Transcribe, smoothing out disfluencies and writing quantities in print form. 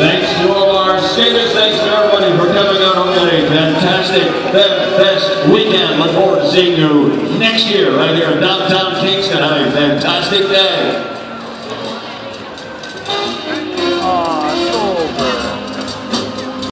Thanks to all our skaters. Thanks to everybody for coming out on a fantastic Fest weekend. Look forward to seeing you next year right here in downtown Kingston. Have a fantastic day.